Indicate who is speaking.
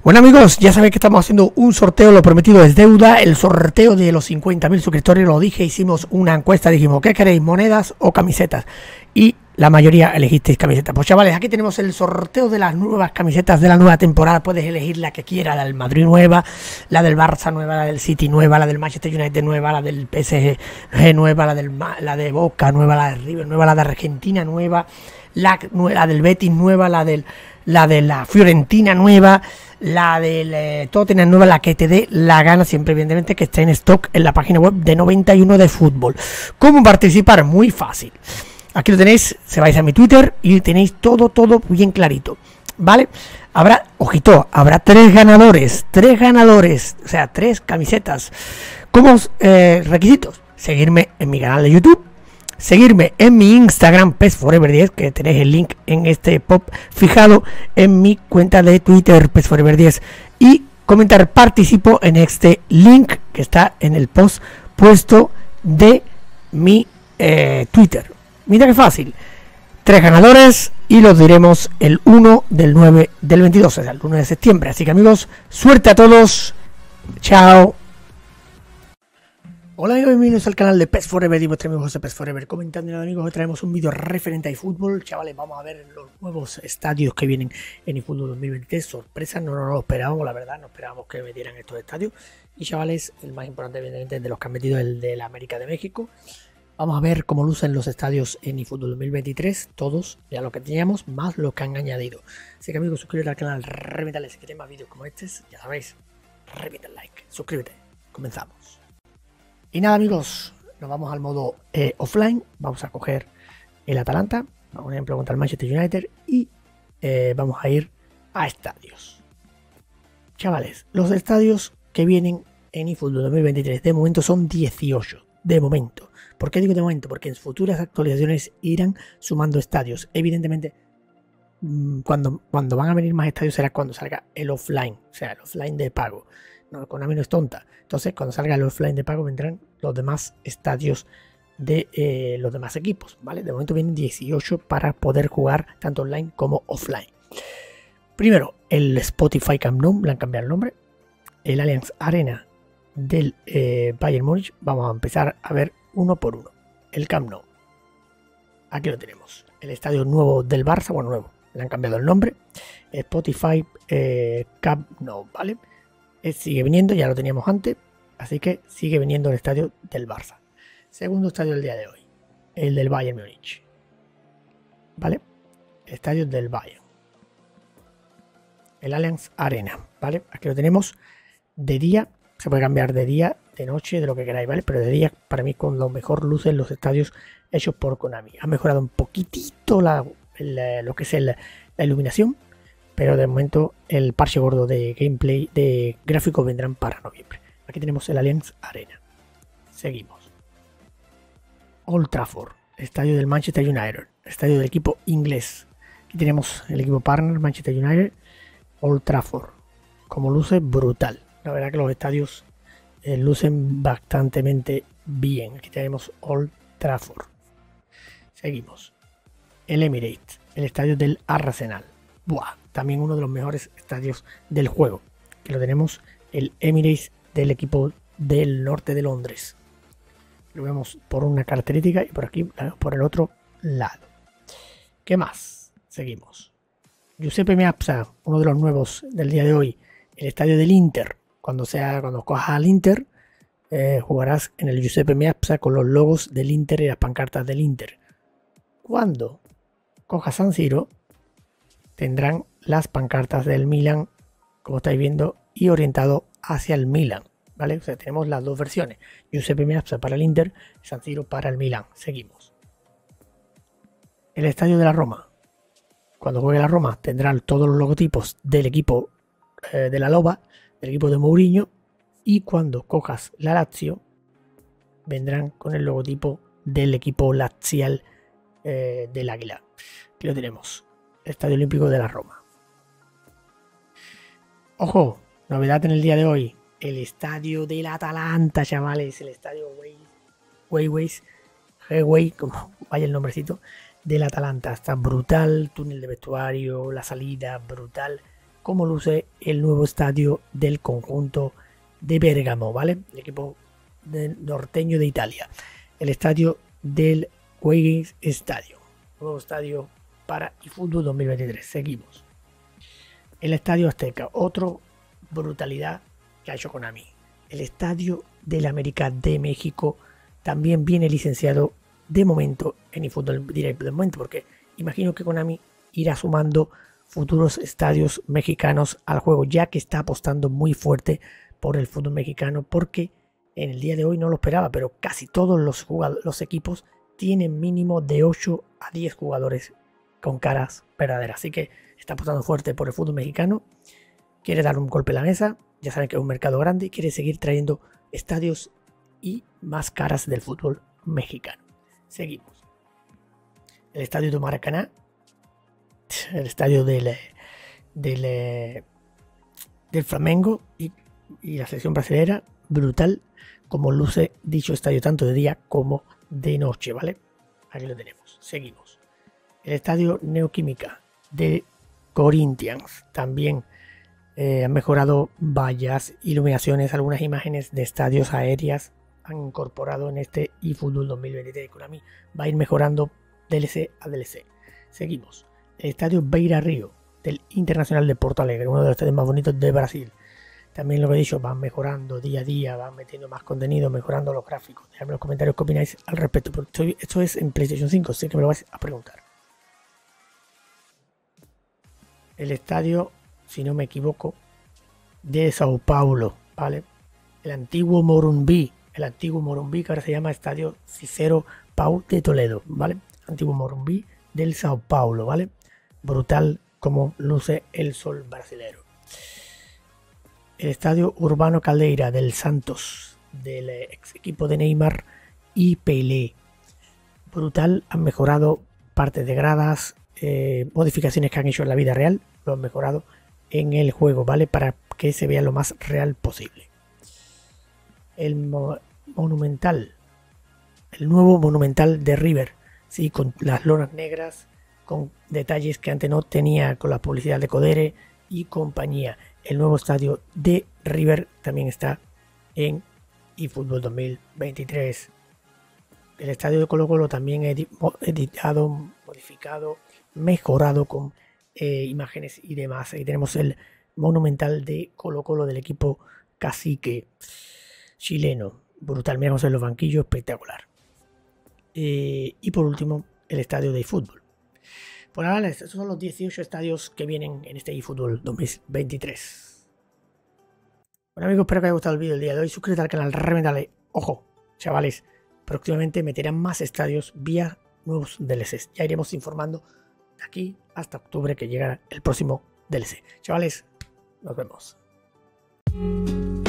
Speaker 1: Bueno amigos, ya sabéis que estamos haciendo un sorteo, lo prometido es deuda, el sorteo de los 50.000 suscriptores, lo dije, hicimos una encuesta, dijimos, ¿qué queréis, monedas o camisetas? Y la mayoría elegisteis camisetas. Pues chavales, aquí tenemos el sorteo de las nuevas camisetas de la nueva temporada, puedes elegir la que quieras, la del Madrid nueva, la del Barça nueva, la del City nueva, la del Manchester United nueva, la del PSG nueva, la de Boca nueva, la de River nueva, la de Argentina nueva, la del Betis nueva, la de la Fiorentina nueva, la del Tottenham nueva, la que te dé la gana, siempre evidentemente que esté en stock en la página web de 91 de fútbol. ¿Cómo participar? Muy fácil. Aquí lo tenéis, se vais a mi Twitter y tenéis todo bien clarito, ¿vale? Habrá, ojito, habrá tres ganadores, o sea, 3 camisetas. ¿Cómo requisitos? Seguirme en mi canal de YouTube, seguirme en mi Instagram PESForever10, que tenéis el link en este pop fijado en mi cuenta de Twitter PESForever10, y comentar participo en este link que está en el post puesto de mi Twitter. Mira qué fácil. 3 ganadores y los diremos el 1 del 9 del 22, o sea, el 1 de septiembre. Así que amigos, suerte a todos. Chao. Hola amigos, bienvenidos al canal de PESForever y vuestro amigo José PESForever comentando. Amigos, hoy traemos un vídeo referente a eFootball. Chavales, vamos a ver los nuevos estadios que vienen en eFootball 2023. Sorpresa, no lo esperábamos, la verdad, no esperábamos que metieran estos estadios. Y chavales, el más importante evidentemente de los que han metido, el de la América de México. Vamos a ver cómo lucen los estadios en eFootball 2023, todos, ya lo que teníamos, más lo que han añadido. Así que amigos, suscríbete al canal, revientale si queréis más vídeos como estos, ya sabéis, revienta el like, suscríbete, comenzamos. Y nada amigos, nos vamos al modo offline, vamos a coger el Atalanta, por ejemplo contra el Manchester United, y vamos a ir a estadios. Chavales, los estadios que vienen en eFootball 2023 de momento son 18, de momento. ¿Por qué digo de momento? Porque en futuras actualizaciones irán sumando estadios. Evidentemente, cuando van a venir más estadios será cuando salga el offline, o sea, el offline de pago. No, Konami no es tonta. Entonces, cuando salga el offline de pago vendrán los demás estadios de los demás equipos, ¿vale? De momento vienen 18 para poder jugar tanto online como offline. Primero, el Spotify Camp Nou, le han cambiado el nombre. El Allianz Arena del Bayern Múnich. Vamos a empezar a ver uno por uno. El Camp Nou. Aquí lo tenemos. El estadio nuevo del Barça. Bueno, nuevo. Le han cambiado el nombre. Spotify Camp Nou, ¿vale? Sigue viniendo, ya lo teníamos antes. Así que sigue viniendo el estadio del Barça. Segundo estadio del día de hoy. El del Bayern Múnich. ¿Vale? El estadio del Bayern. El Allianz Arena, ¿vale? Aquí lo tenemos de día. Se puede cambiar de día, de noche, de lo que queráis, ¿vale? Pero de día, para mí, con lo mejor lucen los estadios hechos por Konami. Ha mejorado un poquitito lo que es la iluminación, pero de momento el parche gordo de gameplay, de gráficos, vendrán para noviembre. Aquí tenemos el Allianz Arena. Seguimos. Old Trafford, estadio del Manchester United, estadio del equipo inglés. Aquí tenemos el equipo partner, Manchester United, Old Trafford. Como luce, brutal. La verdad que los estadios lucen bastante bien. Aquí tenemos Old Trafford. Seguimos. El Emirates, el estadio del Arsenal. Buah, también uno de los mejores estadios del juego. Aquí lo tenemos, el Emirates del equipo del norte de Londres. Lo vemos por una característica y por aquí por el otro lado. ¿Qué más? Seguimos. Giuseppe Meazza, uno de los nuevos del día de hoy. El estadio del Inter. Cuando cojas al Inter, jugarás en el Giuseppe Meazza con los logos del Inter y las pancartas del Inter. Cuando cojas San Siro, tendrán las pancartas del Milan, como estáis viendo, y orientado hacia el Milan, ¿vale? O sea, tenemos las dos versiones. Giuseppe Meazza para el Inter, San Siro para el Milan. Seguimos. El estadio de la Roma. Cuando juegue la Roma, tendrán todos los logotipos del equipo de la Loba, del equipo de Mourinho, y cuando cojas la Lazio vendrán con el logotipo del equipo lazial del Águila. Aquí lo tenemos, el Estadio Olímpico de la Roma. Ojo, novedad en el día de hoy, el estadio del Atalanta, chavales, el estadio Highway, como vaya el nombrecito del Atalanta. Está brutal, túnel de vestuario, la salida brutal, cómo luce el nuevo estadio del conjunto de Bérgamo, ¿vale? El equipo norteño de Italia. El estadio del Wiggins Stadium. Nuevo estadio para eFootball 2023. Seguimos. El Estadio Azteca. Otro brutalidad que ha hecho Konami. El Estadio del América de México también viene licenciado de momento en eFootball Direct. De momento, porque imagino que Konami irá sumando futuros estadios mexicanos al juego, ya que está apostando muy fuerte por el fútbol mexicano, porque en el día de hoy no lo esperaba, pero casi todos los equipos tienen mínimo de 8 a 10 jugadores con caras verdaderas. Así que está apostando fuerte por el fútbol mexicano. Quiere dar un golpe a la mesa. Ya saben que es un mercado grande y quiere seguir trayendo estadios y más caras del fútbol mexicano. Seguimos. El estadio de Maracaná. El estadio del Flamengo y la selección brasileña. Brutal como luce dicho estadio tanto de día como de noche, ¿vale? Aquí lo tenemos. Seguimos. El estadio Neoquímica de Corinthians también han mejorado vallas, iluminaciones, algunas imágenes de estadios aéreas han incorporado en este eFootball 2023. Konami va a ir mejorando DLC a DLC. Seguimos. El estadio Beira Río del Internacional de Porto Alegre, uno de los estadios más bonitos de Brasil. También lo que he dicho, van mejorando día a día, van metiendo más contenido, mejorando los gráficos. Dejadme en los comentarios qué opináis al respecto. Pero esto es en PlayStation 5, sé que me lo vais a preguntar. El estadio, si no me equivoco, de Sao Paulo, ¿vale? El antiguo Morumbi, que ahora se llama Estadio Cicero Pau de Toledo, ¿vale? Antiguo Morumbi del Sao Paulo, ¿vale? Brutal como luce el sol brasilero. El estadio Urbano Caldeira del Santos, del ex equipo de Neymar y Pelé. Brutal, han mejorado partes de gradas, modificaciones que han hecho en la vida real, lo han mejorado en el juego, ¿vale? Para que se vea lo más real posible. El Monumental, el nuevo Monumental de River, sí, con las lonas negras, con detalles que antes no tenía con la publicidad de Codere y compañía. El nuevo estadio de River también está en eFootball 2023. El estadio de Colo-Colo también editado, modificado, mejorado con imágenes y demás. Ahí tenemos el Monumental de Colo-Colo del equipo cacique chileno. Brutal, miramos en los banquillos, espectacular. Y por último, el estadio de eFootball. Por ahora, estos son los 18 estadios que vienen en este eFootball 2023. Bueno amigos, espero que os haya gustado el vídeo del día de hoy. Suscríbete al canal, reventale. Ojo, chavales, próximamente meterán más estadios vía nuevos DLCs. Ya iremos informando de aquí hasta octubre que llegará el próximo DLC. Chavales, nos vemos.